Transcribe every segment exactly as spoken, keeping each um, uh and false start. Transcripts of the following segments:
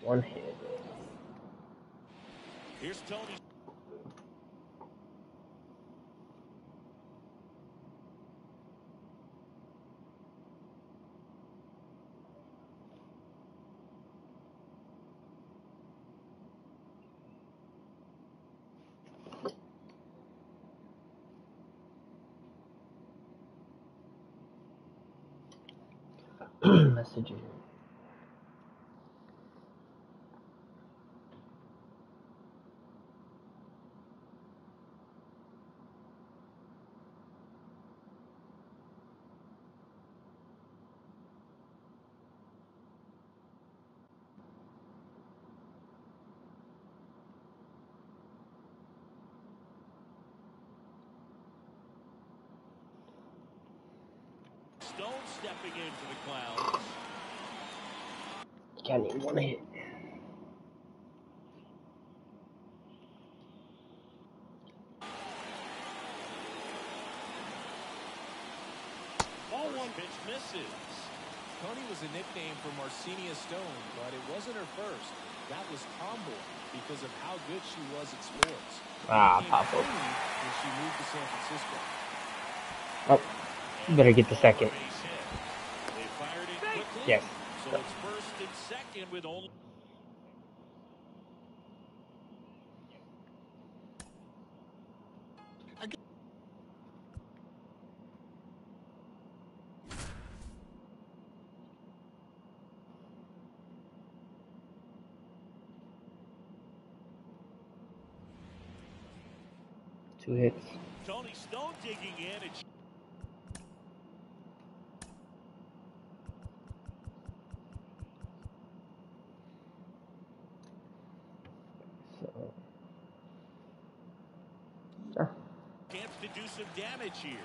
One hit. Here's Tony. Messages. Stone stepping in for the Clowns. Can't even one hit. Ball one pitch misses. Tony was a nickname for Marcinia Stone, but it wasn't her first. That was Tomboy because of how good she was at sports. Ah, She pop up. when she moved to San Francisco. Oh, you better get the second. They fired it quickly. Yes. So it's first and second with only. Two hits. Tony Stone digging in. It's So. chance to do some damage here.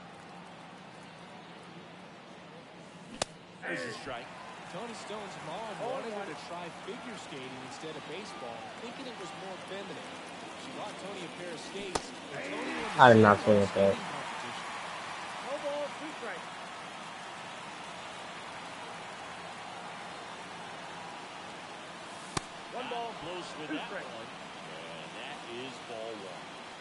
There's a strike. Tony Stone's mom wanted her to try figure skating instead of baseball, thinking it was more feminine. She bought Tony a pair of skates, and Tony won the I did not state swing at that. skating competition. No ball, two strikes. One ball, Close with two that strikes. one. And that is ball one.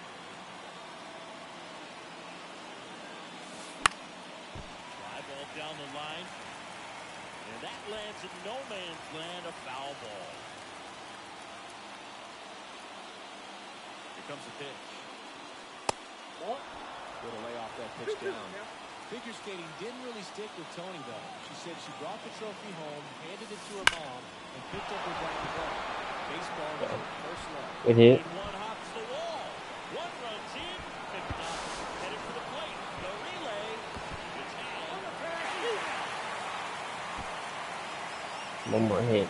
Fly ball down the line. And that lands in no man's land, a foul ball. Here comes the pitch. Ball. Way to lay off that pitch down. Figure skating didn't really stick with Tony, though. She said she brought the trophy home, handed it to her mom, and picked up her dad to go. Baseball was her first love. Good hit. And one hops the wall. One runs in. Picked up. Headed for the plate. The relay. The tag. One more hit.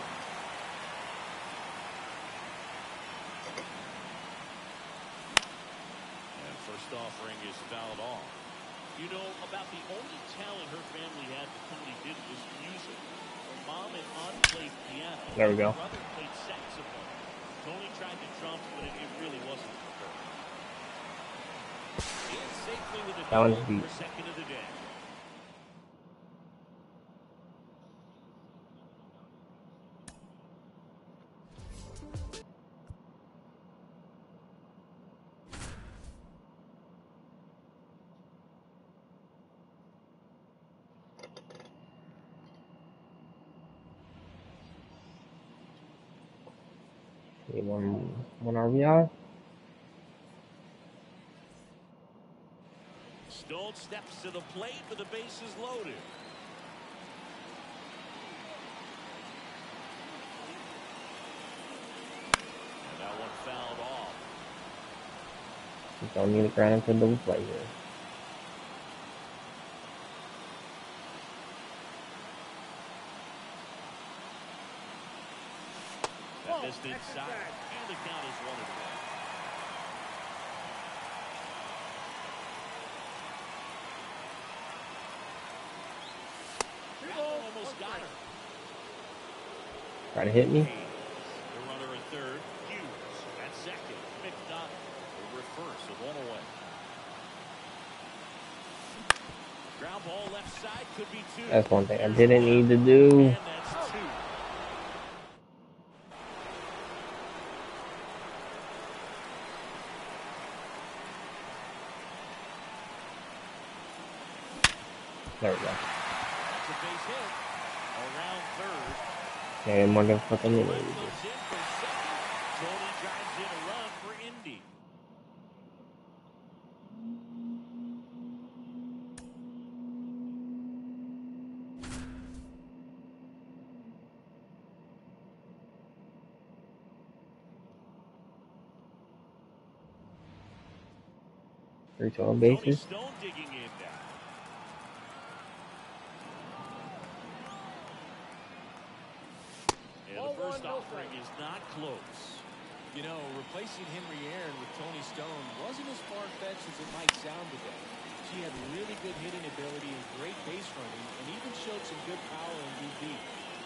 And first offering is fouled off. You know, about the only talent her family had that Tony did was music. Her mom and aunt played piano. There we go. Her brother played saxophone. Tony tried to drum, but it, it really wasn't for her. In safely with a That one's double beat. for second of the day. Okay, one, one R B I. Stone steps to the plate with the bases loaded. And that one fouled off. Don't need to ground into the play here. That missed inside. And the count is one and one. Almost got her. Try to hit me. The runner at third. Hughes at second. McDonald over at first with one away. Ground ball left side could be two. That's one thing I didn't need to do. And that's two. There we go. That's a base hit. Around third. Okay, motherfucking Left lead. goes in for second. Tony drives in a run for Indy. Three total Tony bases. Stone digging in now. And Ball the first one, no offering strike. is not close. You know, replacing Henry Aaron with Tony Stone wasn't as far-fetched as it might sound today. She had really good hitting ability and great base running, and even showed some good power in D B.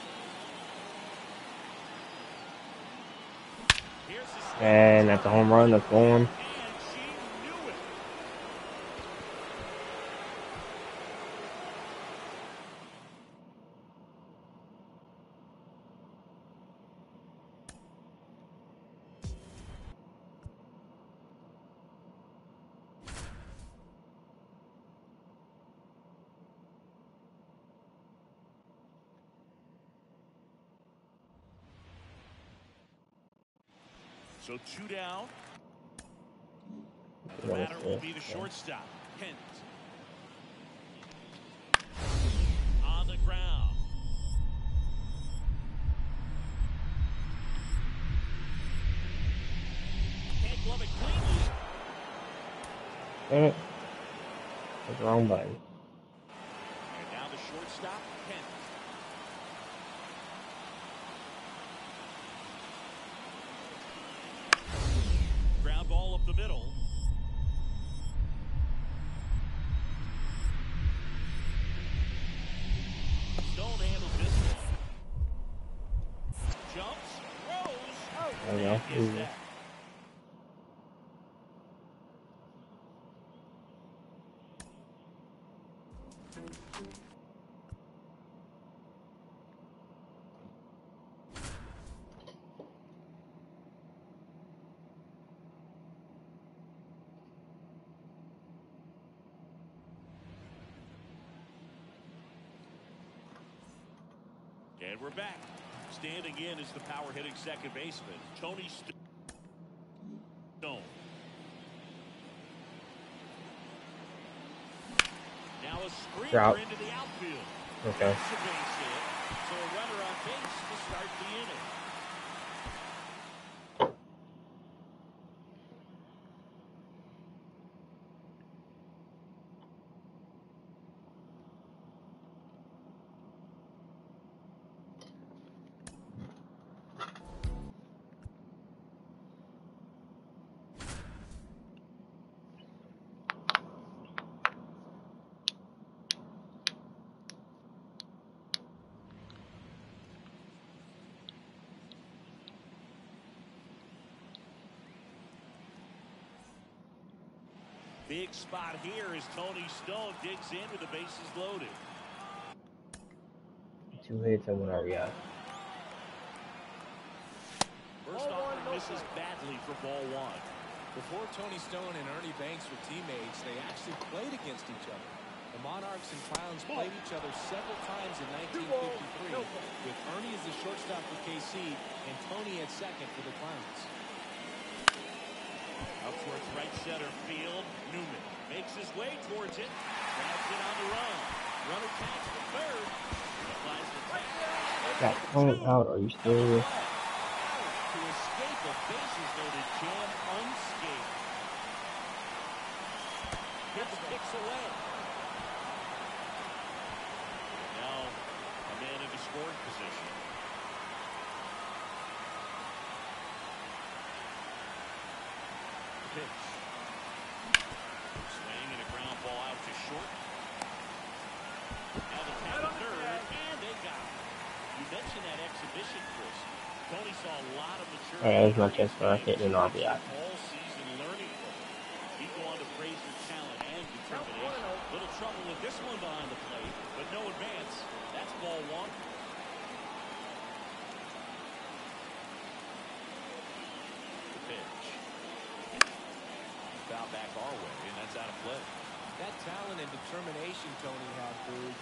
Here's the snap. And that's a home run. That's going. And she knew it. So two down. And the batter will be the shortstop, Kent. On the ground. Can't glove it cleanly. Damn it. That's the wrong button. And now the shortstop, Kent. Ground ball up the middle. Stone handles this one. Jumps, throws. There we go. And gets that. And we're back. Standing in is the power hitting second baseman, Tony Stone. Now a screamer Drop. into the outfield. Okay. That's a base hit. So a runner on base to start the inning. Big spot here as Tony Stone digs in with the bases loaded. Two hits and one R B I. First offering misses badly for ball one. Before Tony Stone and Ernie Banks were teammates, they actually played against each other. The Monarchs and Clowns played each other several times in nineteen fifty-three, with Ernie as the shortstop for K C and Tony at second for the Clowns. Up towards right center field. Newman makes his way towards it. Grabs it on the run. Runner tags for third. Applies the tag. Got thrown out. Are you serious? To escape a bases loaded jam unscathed. Gets kicks away. Now a man into scoring position. Pitch. Swing and a ground ball out to short. Now the tag to third, and they got it. You mentioned that exhibition, Chris. Tony saw a lot of maturity. Alright, there's my chance for a hit and an R B I. All season learning from it. He'd go on to praise her talent and determination. Little trouble with this one behind the plate, but no advance. That's ball one. The pitch. Foul back our way, and that's out of play. That talent and determination Tony had, Boog,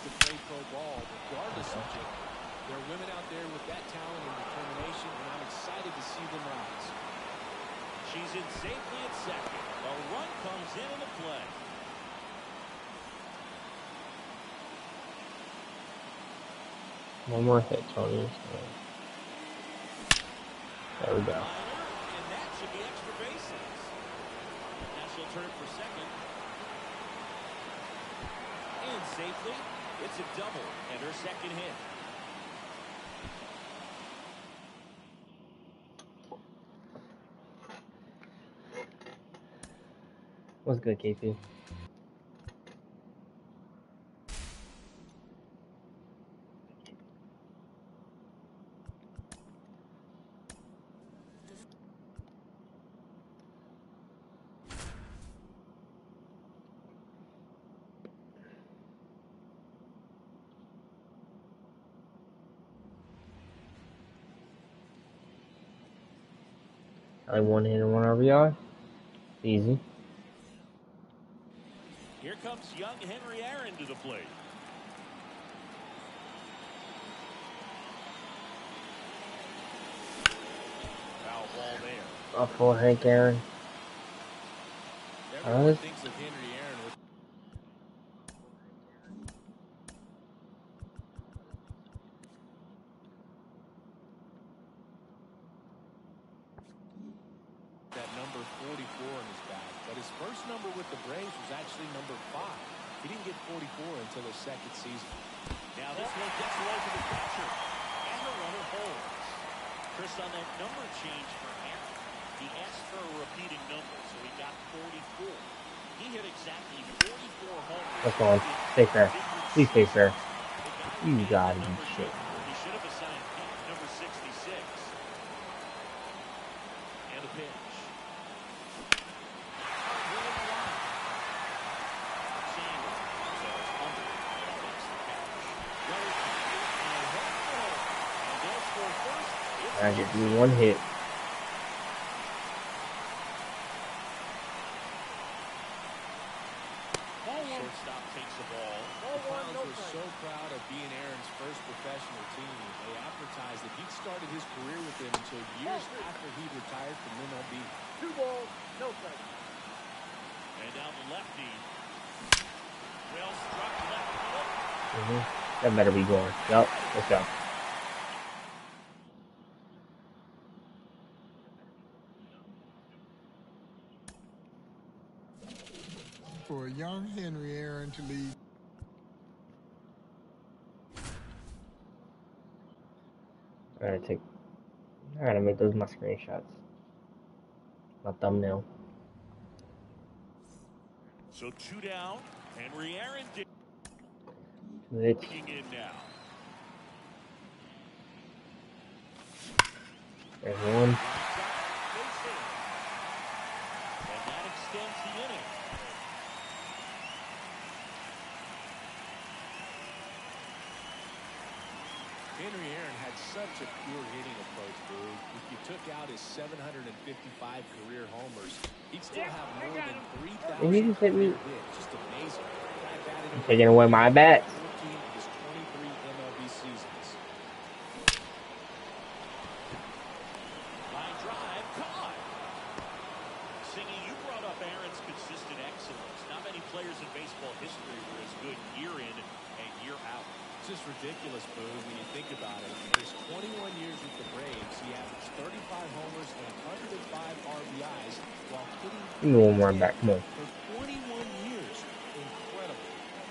to play pro ball regardless of gender. There are women out there with that talent and determination, and I'm excited to see them rise. She's in safely at second. A run comes in in the play. One more hit, Tony. There we go. And that should be extra bases. Now she'll turn for second. And safely, it's a double and her second hit. What's good, K P? I one hit and one R B I. Easy. Here comes young Henry Aaron to the plate. Foul ball there. A full Hank Aaron. Everyone Uh, thinks of Henry Aaron with that number forty-four in his back, but his first number with the Braves was actually number five. He didn't get forty-four until his second season. Now this one gets away to the catcher. And the runner holds. Chris, on that number change for Aaron, he asked for a repeating number, so he got forty-four. He hit exactly forty-four homers. Let's go on. Stay fair. Please stay fair. You gotta be shit. He should have assigned Pete number sixty-six. And a pitch. I just do one hit. Shortstop takes the ball. The Browns were so proud of being Aaron's first professional team. They advertised that he'd started his career with them until years after he'd retired from M L B. Two balls, no strikes. And now the lefty. Well struck left field. Mm-hmm. That better be going. Yup. Let's go. For a young Henry Aaron to lead. I gotta take. I gotta make those my screenshots. My thumbnail. So two down. Henry Aaron It's digging in now. there's one. And that extends the inning. Henry Aaron had such a pure hitting approach, Boo. If you took out his seven hundred fifty-five career homers, he'd still have more than three Did he thousand just hit me? hits. Just amazing. Guy batted I'm over taking away my bat. fourteen of his twenty-three M L B seasons. Line drive, caught. Singy, you brought up Aaron's consistent excellence. Not many players in baseball history were as good year in and year out. It's just ridiculous, Boo, when you think about it. In his twenty-one years with the Braves, he averaged thirty-five homers and one hundred five R B Is while hitting Give me one more back. Come on. for twenty-one years. Incredible.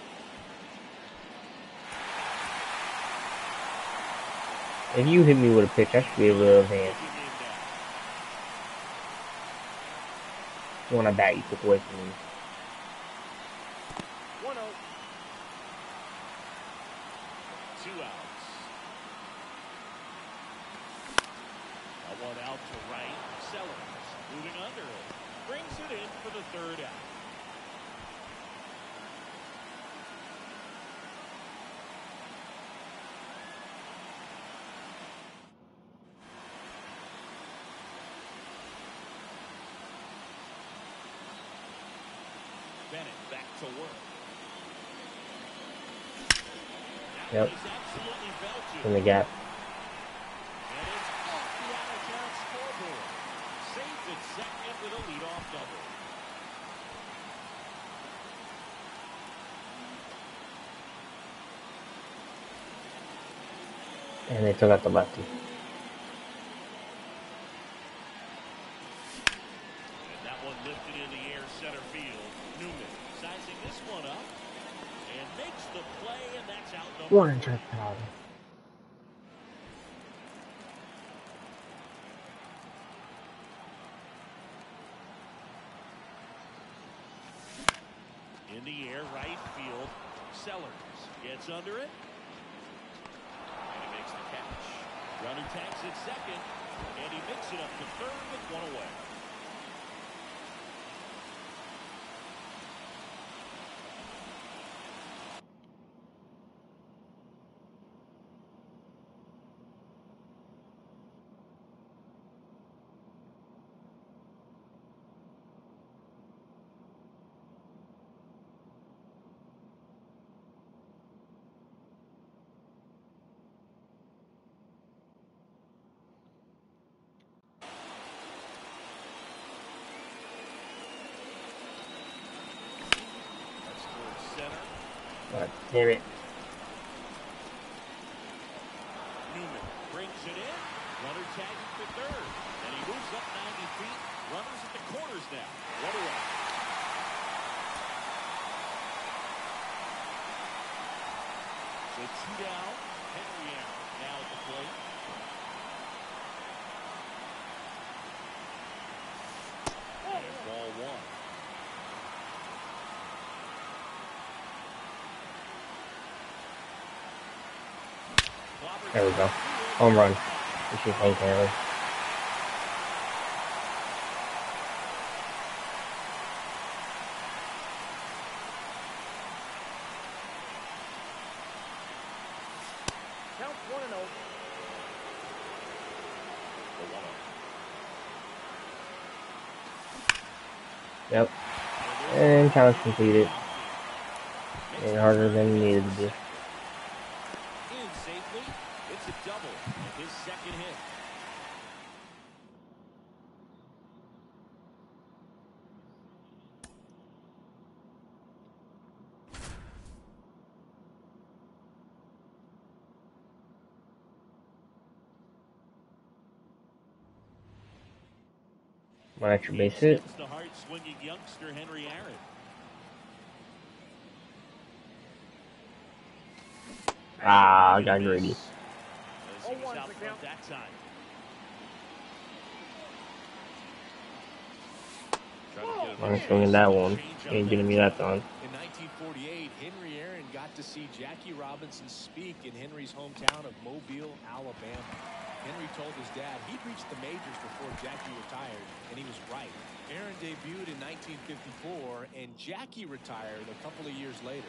If you hit me with a pitch, I should be able to advance. Digging in now. The one I bat you took away from me. one oh. Two outs. A one out to right. Sellers moving under it. Brings it in for the third out. Bennett back to work. Yep. He's absolutely belted. In the gap. And it's off the out-of-town scoreboard. Saves at second with a leadoff double. And they took out the lefty. And that one lifted in the air center field. Newman sizing this one up and makes the play, and that's out number One three. inch penalty. In the air, right field. Sellers gets under it. And he makes the catch. Runner tags at second. And he makes it up to third with one away. That's towards center. God damn it. Newman brings it in. Runner tagging for third. And he moves up ninety feet. Runners at the corners now. One away. So two down. Henry Aaron now at the plate. And ball one. There we go. Home run. This is Hank Aaron. Count one and oh. The one oh. Yep. And challenge completed. Made harder than it needed to be. In safely. It's a double. And his second hit. One extra base hit. The hard-swinging youngster Henry Aaron. Ah, I got greedy. As he was out front that time. I'm swinging that one. Ain't giving me that done. In nineteen forty-eight, Henry Aaron got to see Jackie Robinson speak in Henry's hometown of Mobile, Alabama. Henry told his dad he'd reached the majors before Jackie retired, and he was right. Aaron debuted in nineteen fifty-four, and Jackie retired a couple of years later.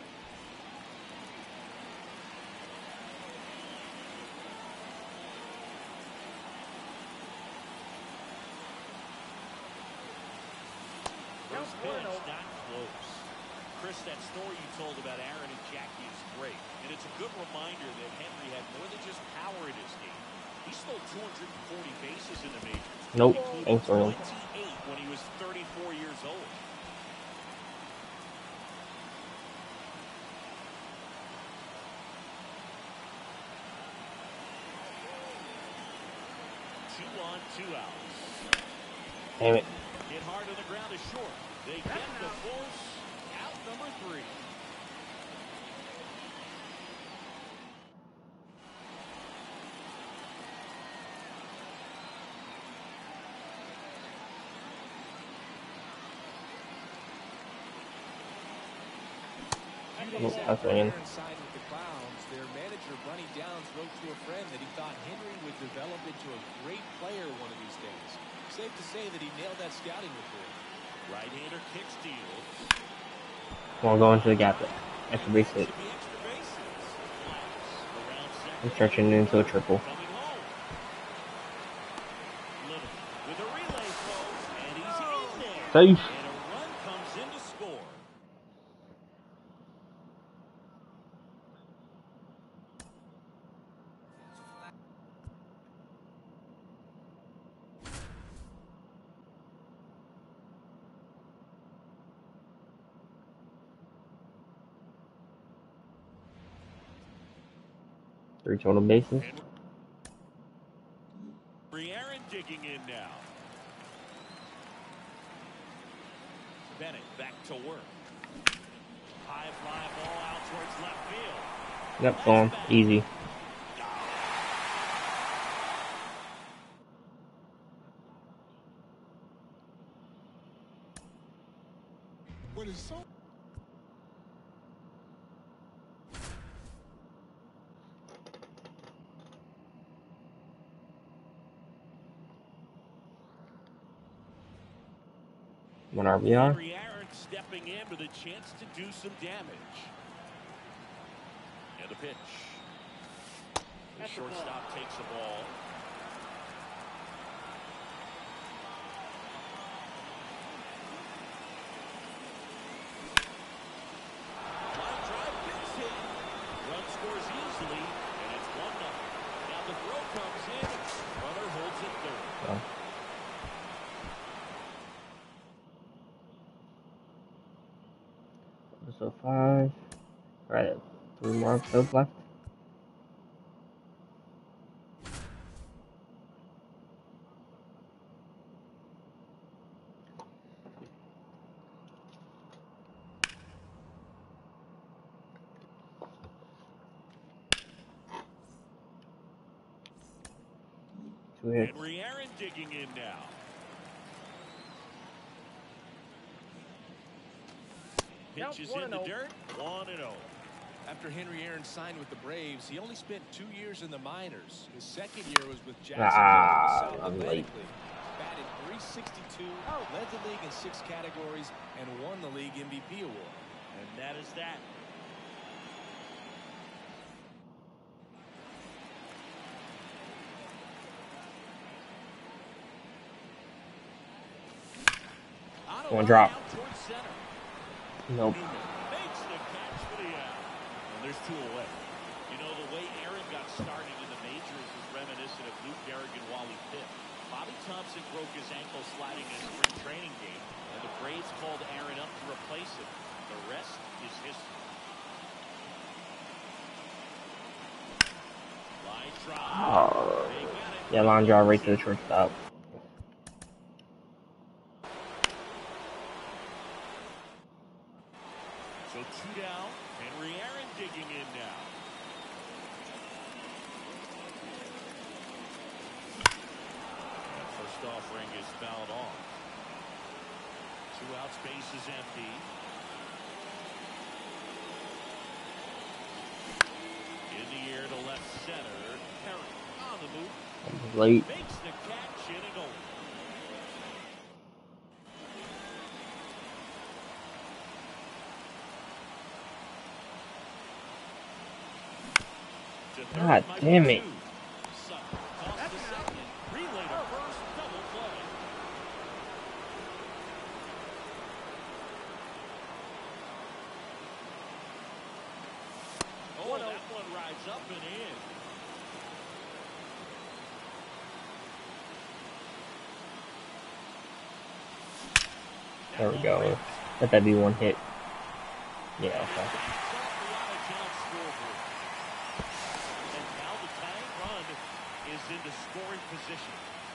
First pitch, not close. Chris, that story you told about Aaron and Jackie is great, and it's a good reminder that Henry had more than just power in his game. He stole two hundred forty bases in the majors. Nope. including Thanks for him. twenty-eight when he was thirty-four years old. Two on, two outs. Damn it. Hit hard on the ground is short. They get the force. Out number three. Nope, that's ringing. Signed with the Clowns, their manager Bunny Downs wrote to a friend that he thought Henry would develop into a great player one of these days. Safe to say that he nailed that scouting report. Right-hander kick steals. Won't go into the gap. Extra base hit. Should be extra bases. Around second. I'm stretching it into a triple. Coming home. Little with a relay, folks, and he's in there. Safe. And a run comes in to score. Three total bases. Henry Aaron digging in now. Bennett back to work. High fly ball out towards left field. Yep, gone. Easy. What is so? One R B I. Henry Aaron stepping in with a chance to do some damage. And the pitch. The shortstop takes the ball. Line drive gets hit. Run scores easily, and it's one nothing. Now the throw comes in. Runner holds it third. Oh. So five. Right, three more episodes left. Two hits. Henry Aaron digging in now. Pitches in the dirt. one and oh. After Henry Aaron signed with the Braves, he only spent two years in the minors. His second year was with Jacksonville Ah, in the South I'm Atlantic late. League. Batted three sixty-two, led the league in six categories, and won the league M V P award. And that is that. One drop. Out towards center. Nope. Newman makes the catch for the out. And there's two away. You know, the way Aaron got started in the majors is reminiscent of Lou Gehrig and Wally Pitt. Bobby Thompson broke his ankle sliding in a spring training game, and the Braves called Aaron up to replace him. The rest is history. Line drive. Oh. They got it. Yeah, line drive right to the shortstop. So two down. Henry Aaron digging in now. That first offering is fouled off. Two outs, base is empty. In the air to left center. Perry on the move. Late. Makes the catch in and over. God damn it. Oh, that one rides up and in. There we go. Let that be one hit. Yeah, okay. And now the tying run is into scoring position.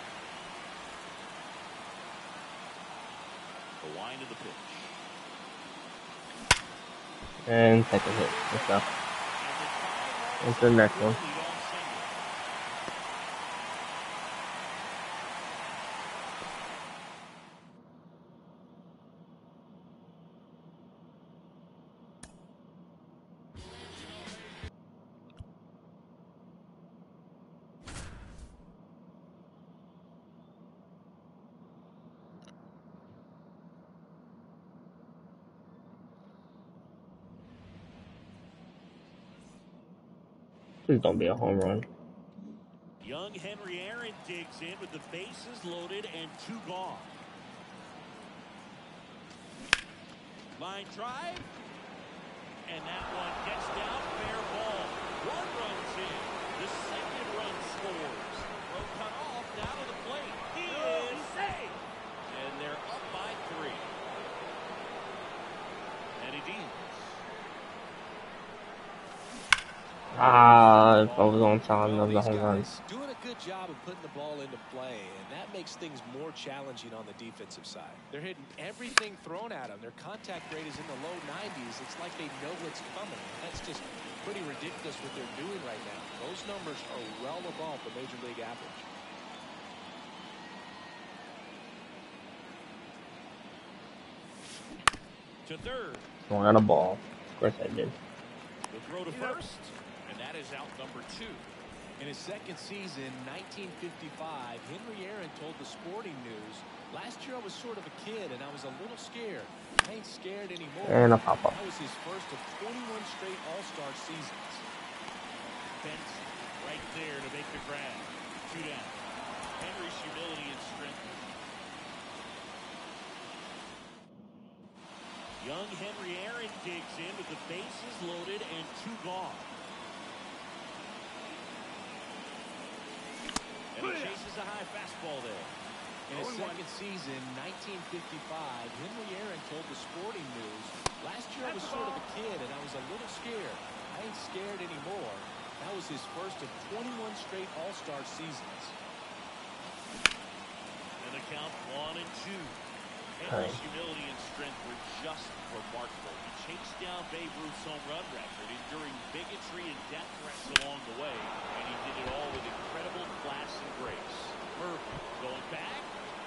The line of the pitch. And second hit. Let's go. What's the next one? Please don't be a home run. Young Henry Aaron digs in with the bases loaded and two gone. Line drive. And that one gets down, fair ball. One runs in. The second run scores. Throw cut off, down to the plate. He is safe. And they're up by three. And he deals. Ah, if I was on time, Well, that was a these home run. guys doing a good job of putting the ball into play, and that makes things more challenging on the defensive side. They're hitting everything thrown at them. Their contact rate is in the low nineties. It's like they know what's coming. That's just pretty ridiculous what they're doing right now. Those numbers are well above the major league average. To third. Swung on a ball. Of course I did. The throw to first, and that is out number two. In his second season, nineteen fifty-five, Henry Aaron told the Sporting News, "Last year I was sort of a kid and I was a little scared. I ain't scared anymore." And a pop up. That was his first of twenty-one straight All-Star seasons. Benson right there to make the grab. Two down. Henry's humility and strength. Young Henry Aaron digs in with the bases loaded and two gone. And he chases a high fastball there. In his second season, nineteen fifty-five, Henry Aaron told the Sporting News, "Last year I was sort of a kid and I was a little scared. I ain't scared anymore." That was his first of twenty-one straight All-Star seasons. And the count one and two. Henry's humility and strength were just remarkable. He chased down Babe Ruth's home run record, enduring bigotry and death threats along the way, and he did it all with incredible class and grace. Murphy going back.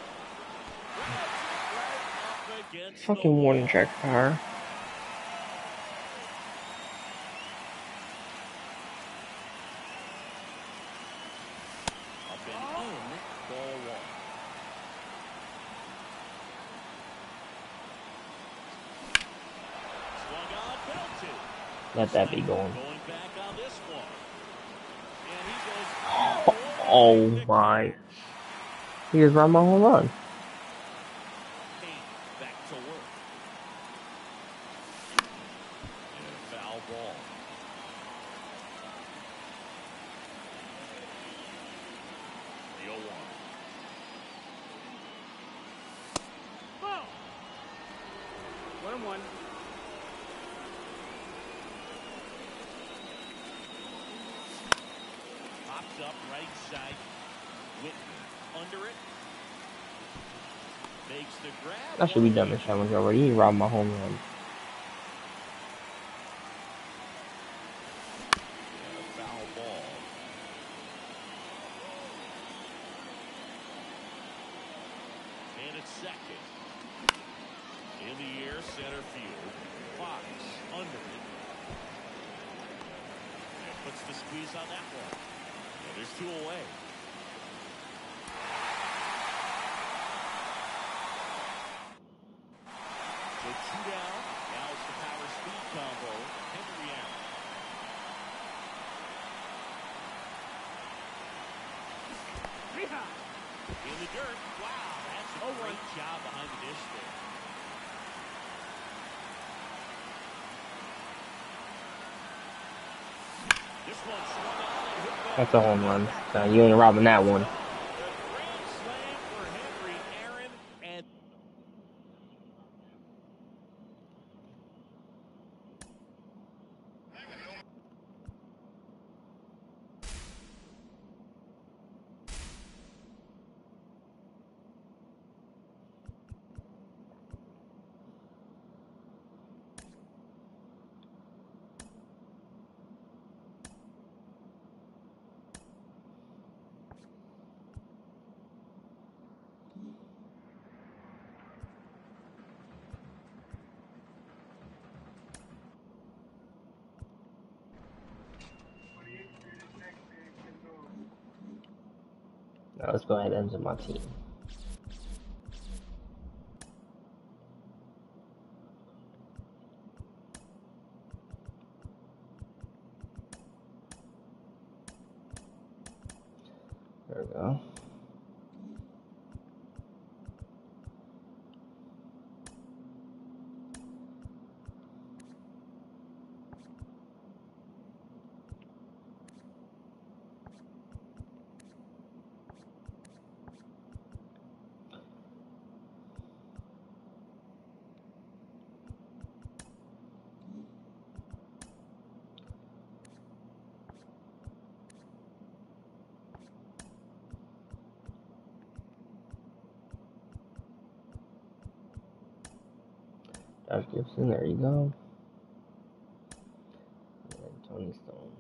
Right up against Fucking the one wall. track power. Up and in, ball one. Swung on, belted. Let that be going. Going back on this one. And he goes. Oh my. He just ran my home run. Payne back to work. And a foul ball. The oh one. Ball. One and one. Pops up right side. Whitman under it. Makes the grab. I should be done this challenge already. He robbed my home run. And a foul ball. And it's second. In the air, center field. Fox under it. And puts the squeeze on that one. And there's two away. So two down. Now it's the power speed combo. Henry Aaron. In the dirt. Wow, that's a great job behind the dish there. This one swung on and hit back. That's a home run. Uh, you ain't robbing that one. A grand slam for Henry Aaron, and Now let's go ahead and enter my team. There we go. Josh Gibson, there you go. And then Tony Stone.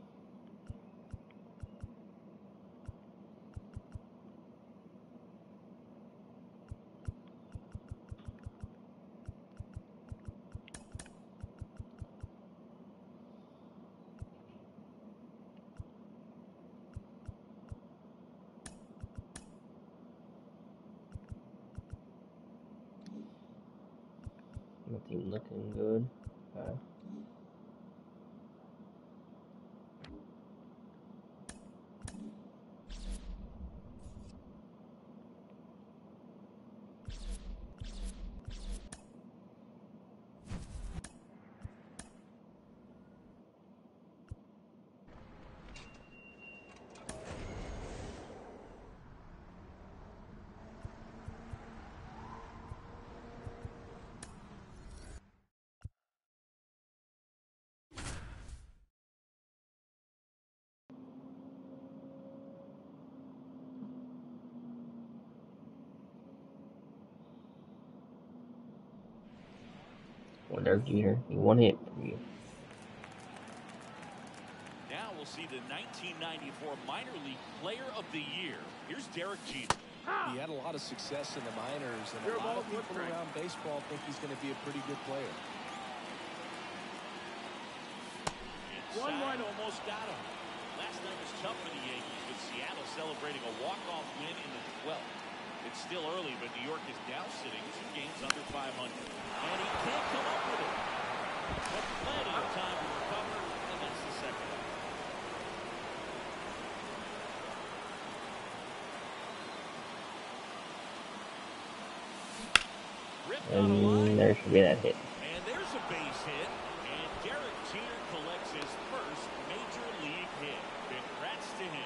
My team looking good. Okay. Well, there's Jeter. He one hit for you. Now we'll see the nineteen ninety-four Minor League Player of the Year. Here's Derek Jeter. He had a lot of success in the minors, and Your a lot ball, of people Woodford. around baseball think he's going to be a pretty good player. Inside, One, one. almost got him. Last night was tough for the Yankees, with Seattle celebrating a walk-off win in the twelfth. It's still early, but New York is now sitting two games under five hundred. And he can't come up with it. But plenty of time to recover, and that's the second. Ripped on a line. And there should be that hit. And there's a base hit. And Derek Jeter collects his first major league hit. Congrats to him.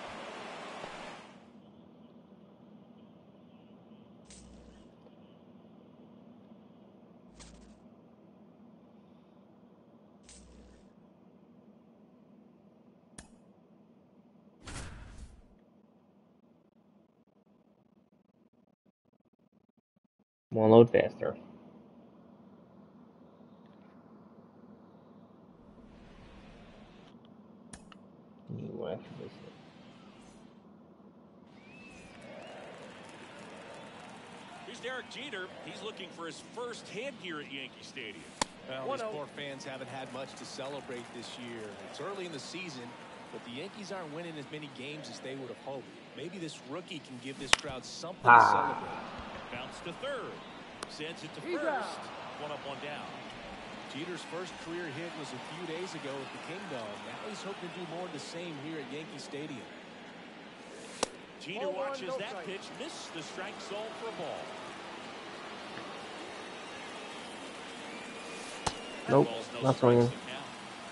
One load faster. You will after this hit. Here's Derek Jeter. He's looking for his first hit here at Yankee Stadium. Well, these poor fans haven't had much to celebrate this year. It's early in the season, but the Yankees aren't winning as many games as they would have hoped. Maybe this rookie can give this crowd something Ah. to celebrate. Bounce to third. Sends it to He's first. out. One up, one down. Jeter's first career hit was a few days ago at the Kingdom. Now he's hoping to do more of the same here at Yankee Stadium. Jeter Ball one, watches no that strike. pitch. Miss the strike zone for a ball. Nope, Ball's no not strikes swinging. to count.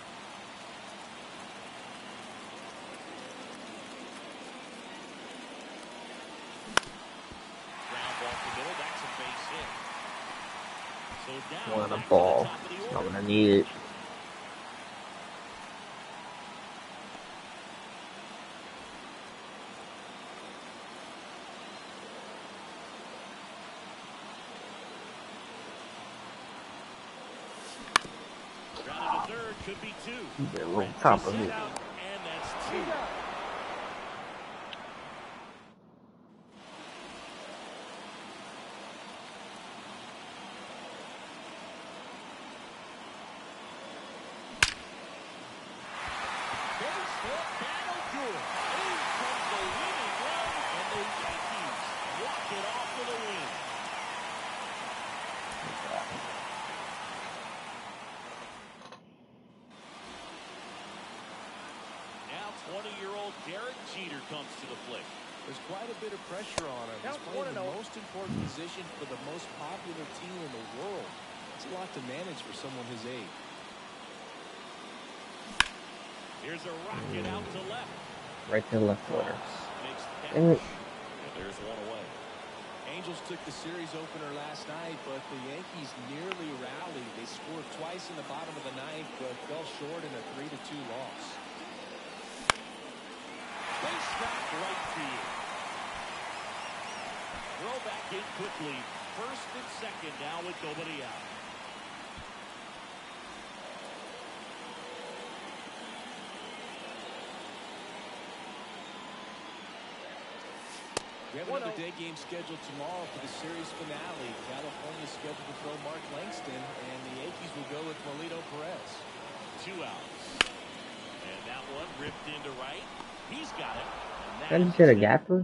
Ground ball to middle. That's a base hit. So now One on back a to ball. the top of the Not order. gonna need it. Grounded to third, could be two. They're on top of Set it. out, and that's two. Base hit, battle good. In comes the winning run, and the Yankees walk it off with a win. Now twenty-year-old Derek Jeter comes to the plate. There's quite a bit of pressure on him. He's Count playing one and the oh. most important position for the most popular team in the world. It's a lot to manage for someone his age. Here's a rocket out to left. Right to the left corner. Makes the Dang it. catch. And there's one away. Angels took the series opener last night, but the Yankees nearly rallied. They scored twice in the bottom of the ninth, but fell short in a three to two loss. Base shot right field. Throw back in quickly. First and second now with nobody out. We have another day game scheduled tomorrow for the series finale. California scheduled to throw Mark Langston, and the Yankees will go with Melito Perez. Two outs. And that one ripped into right. He's got it. Can you hit a gapper?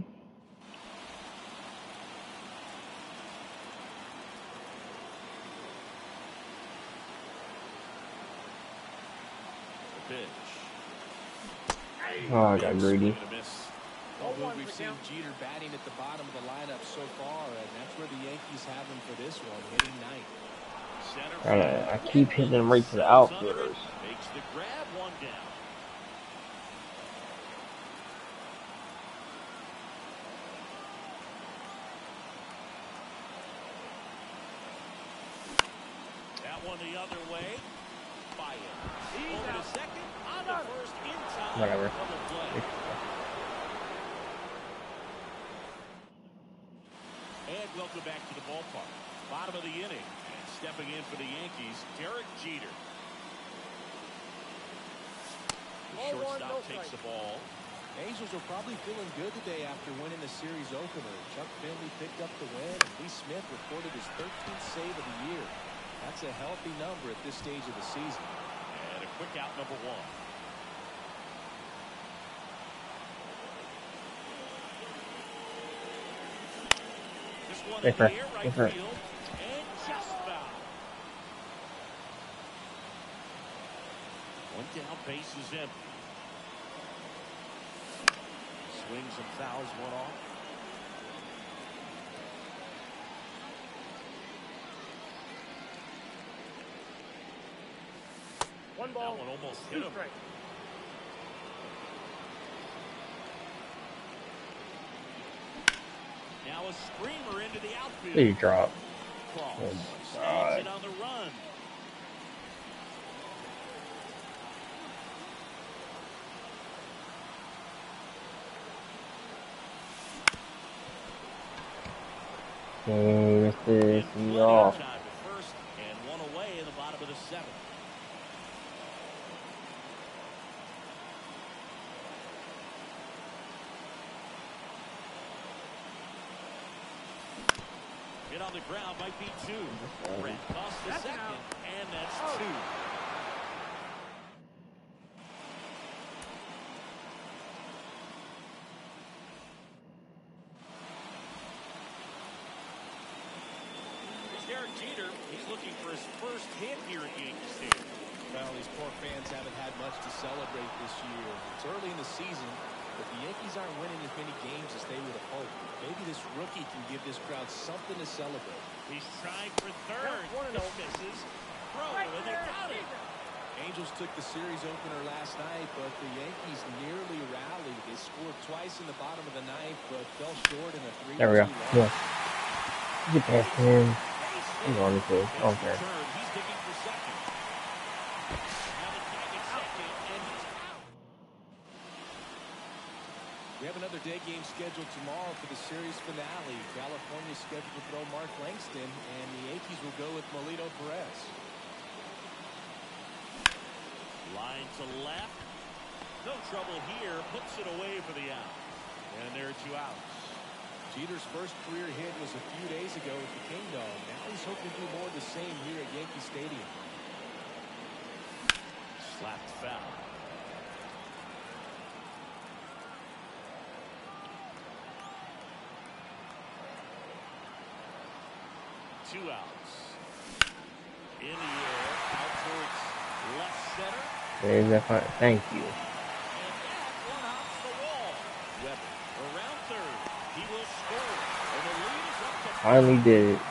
The pitch. Oh, I got greedy. Well, we've seen Jeter batting at the bottom of the lineup so far, and that's where the Yankees have him for this one, hitting ninth. I, I keep hitting them right to the outfielders. Makes the grab, one down. That one the other way. Fire. Over to second. On the first in time. Whatever. And welcome back to the ballpark. Bottom of the inning. And stepping in for the Yankees, Derek Jeter. The shortstop takes the ball. Angels are probably feeling good today after winning the series opener. Chuck Finley picked up the win, and Lee Smith recorded his thirteenth save of the year. That's a healthy number at this stage of the season. And a quick out, number one. This one in the air, right field, and just foul. One down, base is empty. Swings and fouls one off. One ball. That one almost hit him. Straight. Now a screamer into the outfield. Please drop. Cross. Oh my Snags God. it on the run. Dang, this is me off. Time to first and one away in the bottom of the seventh. Hit on the ground might be two. Brett tossed the That's an second, out. and that's Oh. two. Here's Derek Jeter. He's looking for his first hit here at Yankee Stadium. Well, these poor fans haven't had much to celebrate this year. It's early in the season, but the Yankees aren't winning as many games as they would have hoped. Maybe this rookie can give this crowd something to celebrate. He's trying for third. One and This oh. misses. Throw, Right and they there. got it. Angels took the series opener last night, but the Yankees nearly rallied. They scored twice in the bottom of the ninth, but fell short in a three two There we go. loss. Yeah. Get past him. I'm going to. I don't care. He's digging for second. Now the tag at second, and he's out. We have another day game scheduled tomorrow for the series finale. California scheduled to throw Mark Langston, and the Yankees will go with Melito Perez. Line to left. No trouble here. Puts it away for the out. And there are two outs. Jeter's first career hit was a few days ago with the Kingdom. Now he's hoping to do more of the same here at Yankee Stadium. Slapped foul. Two outs. In the air, out towards left center. There's that fun. Thank you. And that one hops the wall. Weber around third. He will score. And the lead is up to Finally did it.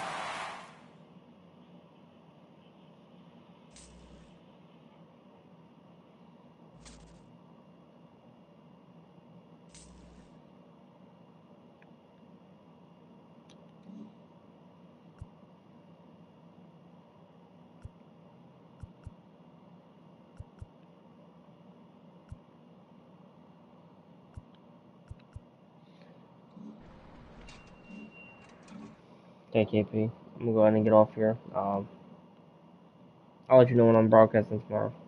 Okay, K P. I'm gonna go ahead and get off here. Um, I'll let you know when I'm broadcasting tomorrow.